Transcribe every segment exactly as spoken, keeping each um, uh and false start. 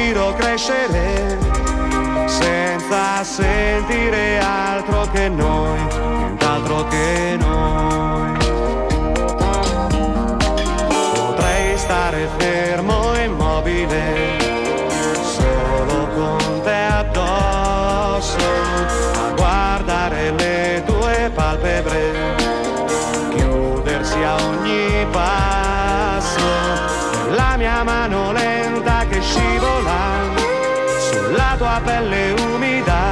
respiro crescere senza sentire altro che noi, nient'altro che noi. Potrei stare fermo e immobile solo con te addosso a guardare le tue palpebre chiudersi a ogni passo, la mia mano lenta che scivola sulla tua pelle umida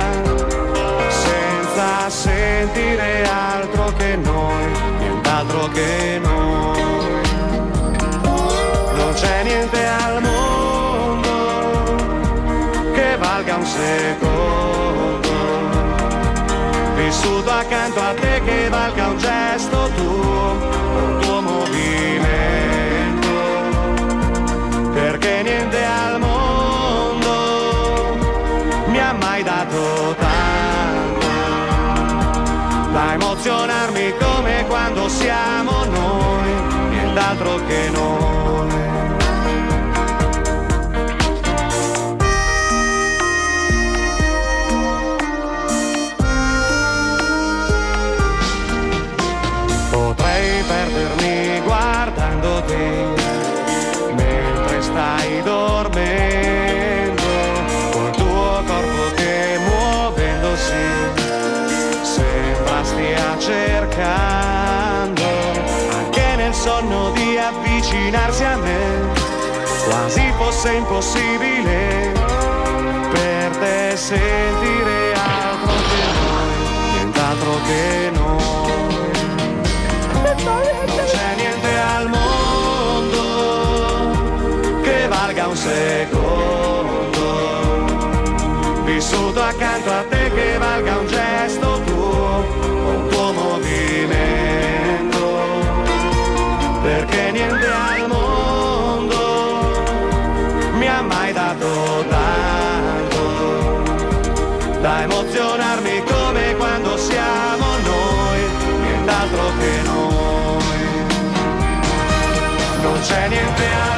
senza sentire altro che noi, nient'altro che noi. Non c'è niente al mondo che valga un secondo vissuto accanto a te, che valga un gesto tuo, un tuo movimento, perché niente al mondo mi ha mai dato tanto da emozionarmi come quando siamo noi, nient'altro che noi. Potrei perdermi guardandoti mentre stai dormendo, col tuo corpo che muovendosi sembra stia cercando anche nel sonno di avvicinarsi a me, quasi fosse impossibile per te sentire altro che noi, nient'altro che noi. Non c'è niente al mondo che valga un secondo vissuto accanto a te, che valga un gesto tuo, un tuo movimento, perché niente al mondo mi ha mai dato tanto da emozionarmi come quando siamo noi, nient'altro che noi. Non c'è niente altro